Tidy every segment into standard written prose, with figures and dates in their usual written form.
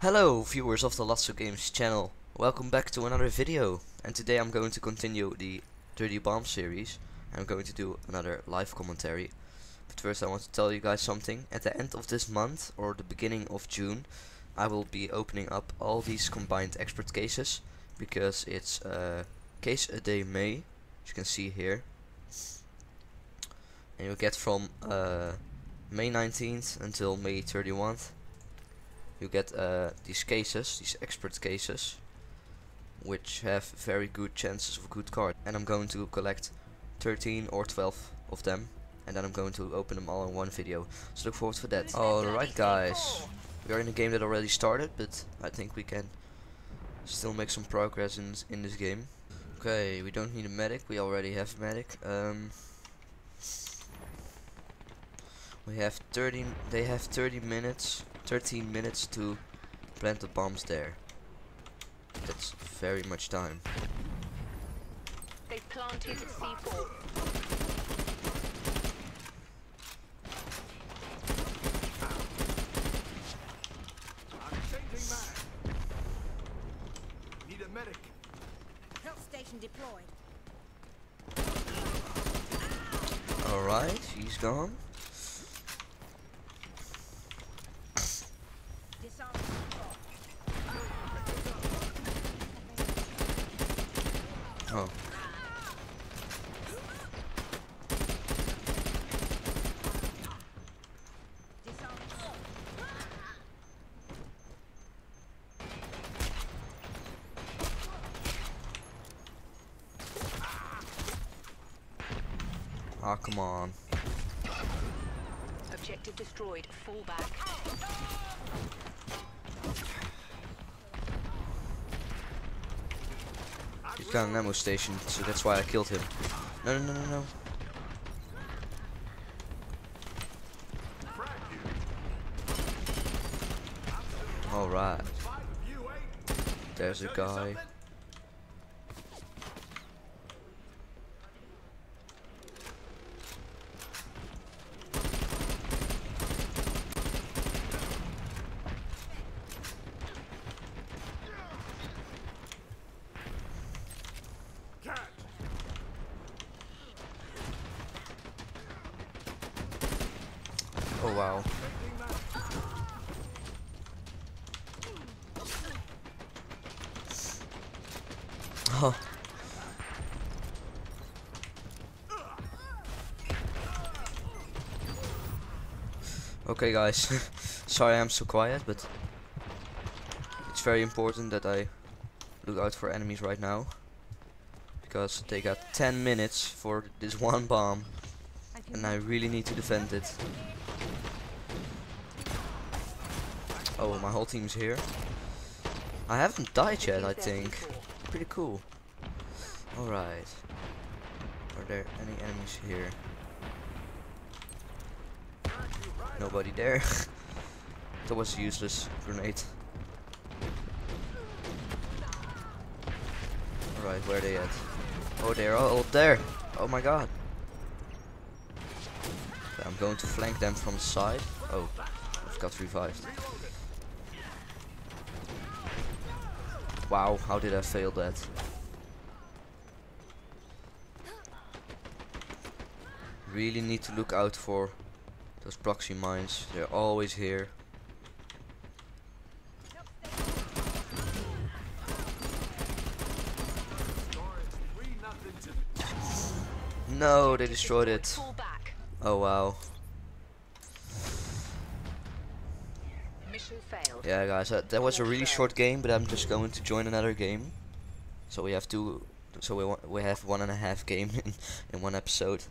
Hello viewers of the LotsOGames channel, welcome back to another video, and today I'm going to continue the Dirty Bomb series. I'm going to do another live commentary, but first I want to tell you guys something. At the end of this month or the beginning of June I will be opening up all these combined expert cases, because it's case a day May, as you can see here, and you'll get from May 19th until May 31st. You get these cases, these expert cases, which have very good chances of a good card. And I'm going to collect 13 or 12 of them, and then I'm going to open them all in one video. So look forward for that. Alright guys, we are in a game that already started, but I think we can still make some progress in this game. Okay, we don't need a medic, we already have a medic. We have 13 minutes to plant the bombs there. That's very much time. They planted C4. I'm changing mag. Need a medic. Health station deployed. Alright, he's gone. Oh. Ah, come on. Objective destroyed. Fall back. He's got an ammo station, so that's why I killed him. No, no, no, no, no. Alright. There's a guy. Oh wow. Oh. Okay guys, sorry I'm so quiet, but it's very important that I look out for enemies right now, because they got 10 minutes for this one bomb and I really need to defend it. Oh, my whole team's here. I haven't died yet, I think. Pretty cool. Alright. Are there any enemies here? Nobody there. That was a useless grenade. Alright, where are they at? Oh, they're all there. Oh my god. I'm going to flank them from the side. Oh, I've got revived. Wow, how did I fail that? Really need to look out for those proxy mines. They're always here. No, they destroyed it. Oh wow. Yeah guys, that was a really short game, but I'm just going to join another game. So we have two, so we have 1.5 game in one episode.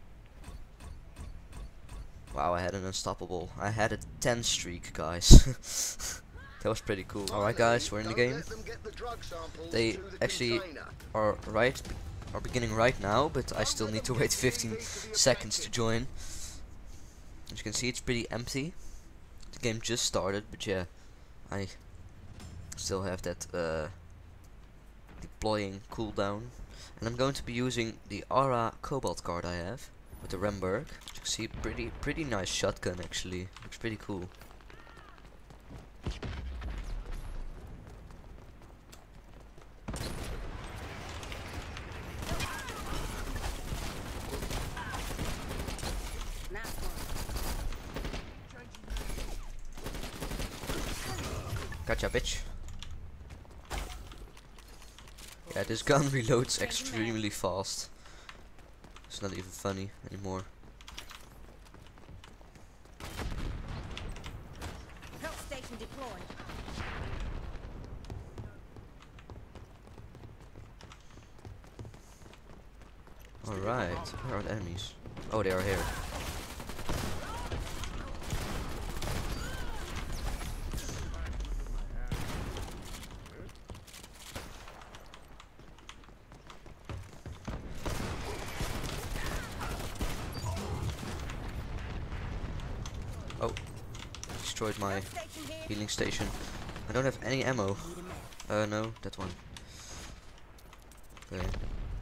Wow, I had an unstoppable. I had a 10 streak, guys. That was pretty cool. Alright guys, we're in the game. They actually are beginning right now, but I still need to wait 15 seconds to join. As you can see, it's pretty empty. The game just started, but yeah, I still have that deploying cooldown, and I'm going to be using the Aura Cobalt card I have with the Remberg. As you can see, pretty nice shotgun actually. Looks pretty cool. Gotcha, bitch. Yeah, this gun reloads extremely fast. It's not even funny anymore. Help station deployed. Alright, where are the enemies? Oh, they are here. Oh, destroyed my Help station here. healing station. I don't have any ammo. No, that one. Okay.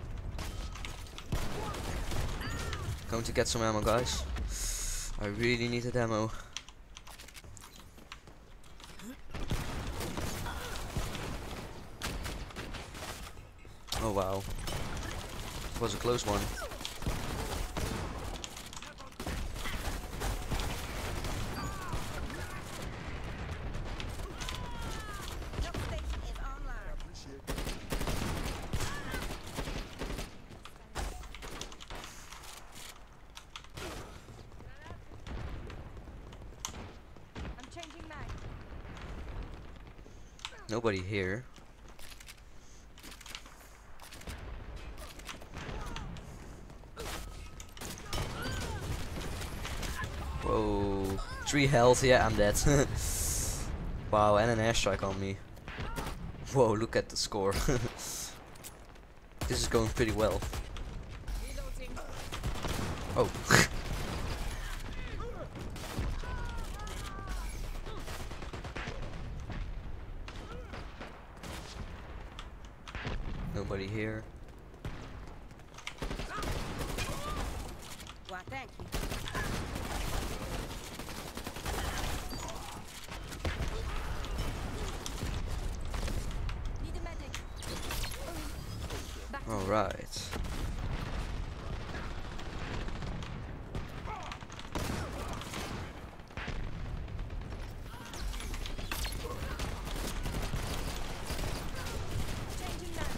Going to get some ammo, guys. I really needed ammo. Oh wow. It was a close one. Help station is online. I'm changing mag. Nobody here. Whoa. 3 health, yeah, I'm dead. Wow, and an airstrike on me. Whoa, look at the score. This is going pretty well. Oh. Nobody here. Why, thank you. Need a medic. Back to All right. changing mag.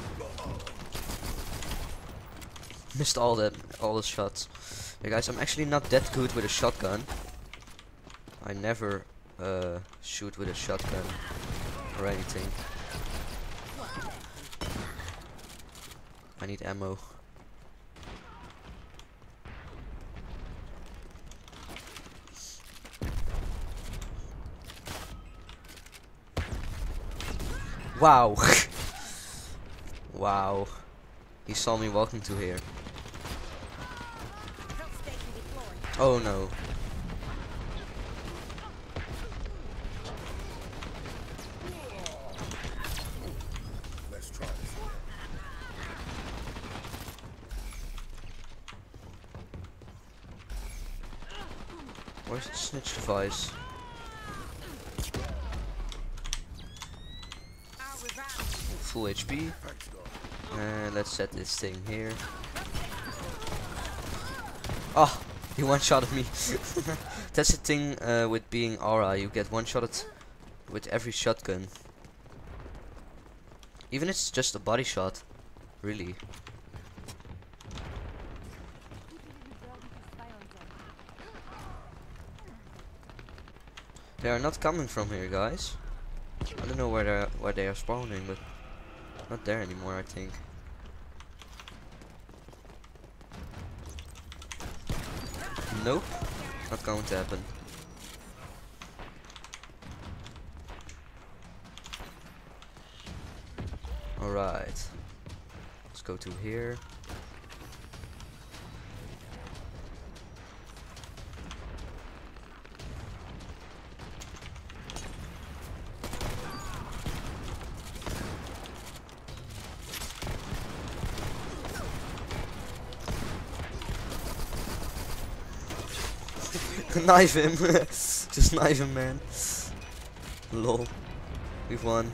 Missed all the shots. Yeah, guys, I'm actually not that good with a shotgun. I never shoot with a shotgun or anything. I need ammo. Wow. Wow. He saw me walking to here. Help station deployed. Oh no. Let's try this. Where's the snitch device? I'll revive. Full HP. Thanks, Doc. And let's set this thing here. Oh, he one-shotted me. That's the thing with being aura. You get one-shotted with every shotgun. Even if it's just a body shot. Really. They are not coming from here, guys. I don't know where they are spawning, but not there anymore, I think. Nope, not going to happen. Alright, let's go to here. Knife him. Just knife him, man. Lol. We've won.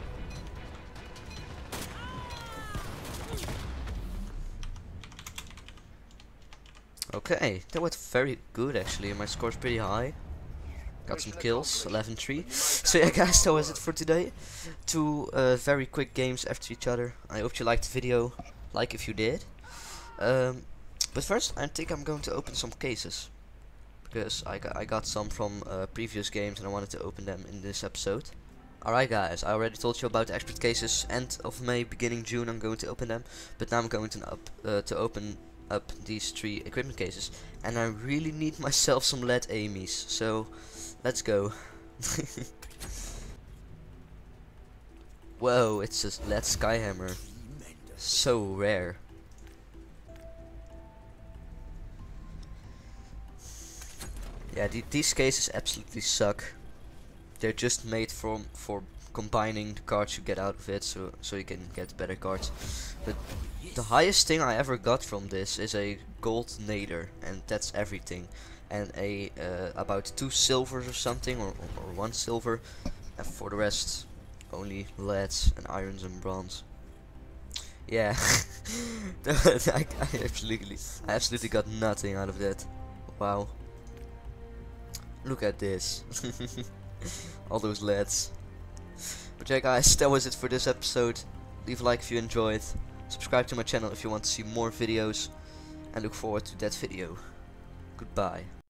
Okay, that was very good actually. My score's pretty high. Got some kills, 11-3. So yeah guys, that was it for today. Two very quick games after each other. I hope you liked the video, like if you did. But first I think I'm going to open some cases, because I got some from previous games and I wanted to open them in this episode. Alright guys, I already told you about the expert cases. End of May, beginning June I'm going to open them. But now I'm going to open up these 3 equipment cases. And I really need myself some lead Amy's. So, let's go. Whoa, it's a lead Skyhammer. So rare. Yeah, these cases absolutely suck. They're just made for combining the cards you get out of it, so you can get better cards. But the highest thing I ever got from this is a gold nader, and that's everything. And a about 2 silvers or something, or 1 silver, and for the rest only leads and irons and bronze. Yeah, I absolutely got nothing out of that. Wow. Look at this. All those leads. But yeah guys, that was it for this episode. Leave a like if you enjoyed. Subscribe to my channel if you want to see more videos. And look forward to that video. Goodbye.